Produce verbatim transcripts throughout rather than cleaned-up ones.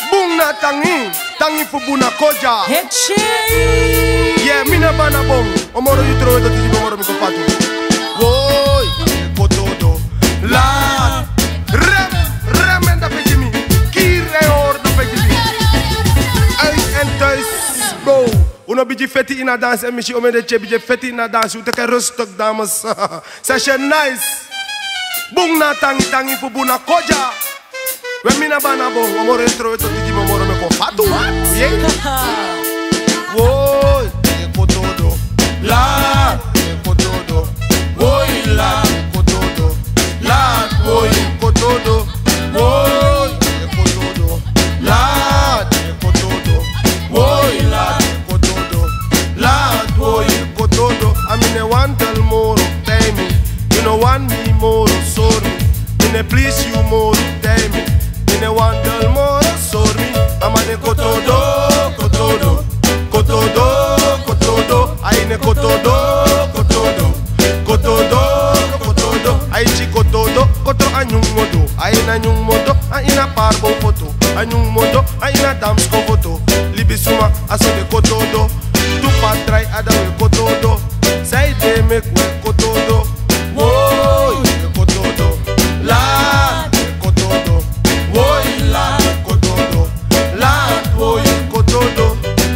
Bungna tangi, tangi fu buna koja. Yeah, mina bana bong. Omoro you throw it to the omoro mi kopatu. Boy, Kot Odo. La, rem, rem en da peki mi. Kire or da peki mi. Ay en thuis, bro. Uno biji feti in a dance en mishi ome de che biji feti in a dance. U teke rustig dames. Session nice. Bungna tangi tangi fu buna koja. When mina bana bong, omoro you throw it to the omoro mi kopatu. Yeah. Woy, Kot Odo. La, Kot Odo. Woy, la, Kot Odo. La, woy, Kot Odo. Woy, Kot Odo. La, Kot Odo. Woy, la, Kot Odo. La, woy, Kot Odo. I mean a one tell more, tell me. You know want me more, sorry. In a please you more, tell me. In a one tell more, sorry. I'm a Kot Odo, Kot Odo. Kot Odo, Kot Odo, aine Kot Odo, Kot Odo, Kot Odo, Kot Odo, aichi Kot Odo, Kot Odo anyung modo, aina anyung modo, aina parbo foto, anyung modo, aina damsko foto, libisuma aso de Kot Odo, tu patrai ada we Kot Odo, say de make we Kot Odo, woy Kot Odo, la Kot Odo, woy la Kot Odo, la woy Kot Odo.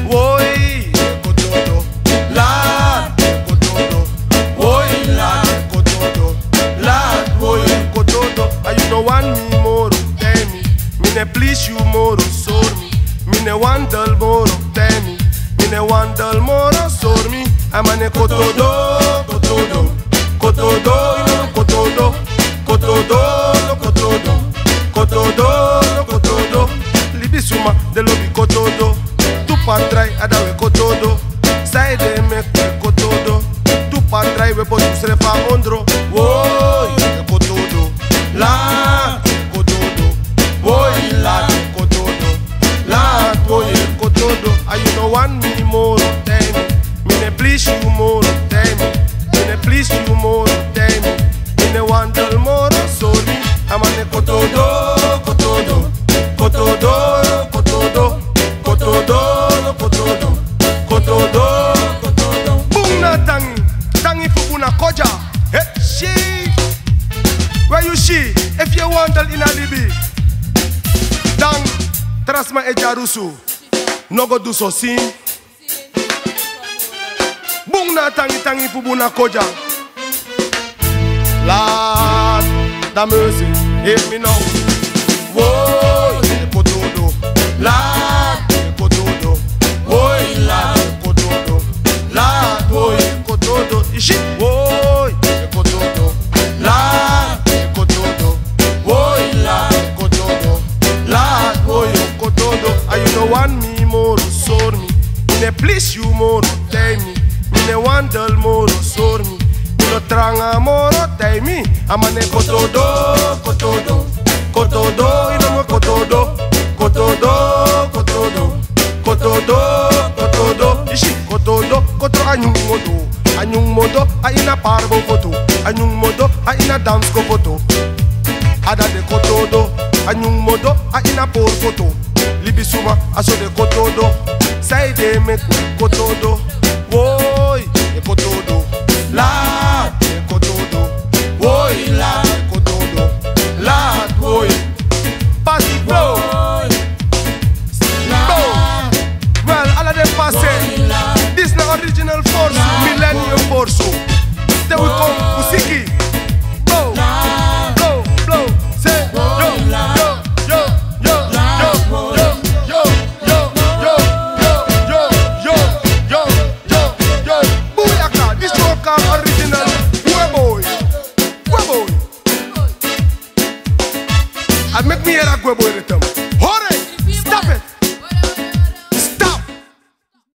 Want me more, tell me. Me ne please you more, sore me. Me ne want dull more, tell me. Me ne want dull more, sore me. I'm a ne Kot Odo, Kot Odo, Kot Odo, you know Kot Odo, Kot Odo, Kot Odo, Kot Odo, Kot Odo. Libisuma de lobi Kot Odo. Tu patrai adawe Kot Odo. Sai de me Kot Odo. Tu patrai we potu srefa ondro. Woy, Kot Odo. La Kot Odo, woy la Kot Odo, la woy Kot Odo. Ah, you know want me more, tell me. Me ne please you more, tell me. Me ne please you more, tell me. Me ne want dull more, sorry. I'm a ne Kot Odo, Kot Odo, Kot Odo, Kot Odo, Kot Odo, Kot Odo, Kot Odo, Kot Odo. Bungna tangi, tangi fu buna koja. Hey, she. Where you see, if you want in a libi, dang, trasma e jarusu, no go do so sin. Bungna tangi tangi fu buna koja. Lord, the mercy, hear me now. Woy, Kot Odo. Lord, Kot Odo. Woy, Lord, Kot Odo. Lord, woy, Kot Odo. Ishi, woy, Kot Odo. Lord. Kot Odo, ah, you know want me more, sore me. Me ne please you more, tell me. Me ne want dull more, sore me. Me no tranga more, tell me. I'm a ne Kot Odo, Kot Odo, Kot Odo, you know me Kot Odo, Kot Odo, Kot Odo, Kot Odo, Kot Odo. Ishi Kot Odo, Kot Odo anyung modo, anyung modo, aina parbo foto, anyung modo, aina damsko foto. Ada de Kot Odo, anyung modo, aina por foto. Libisuma aso de Kot Odo. Say de make Kot Odo. Woy, Kot Odo. La, Kot Odo. Woy, la, Kot Odo. La, woy. Pass it, bro. Bro. Well, all of them pass it. This na original force, millennium force. Then we come Usiki. Bro. Blow, blow. Say, yo, yo, yo, yo, yo, yo. Original, Huevoy, Huevoy. I make me hear a Huevoy rhythm.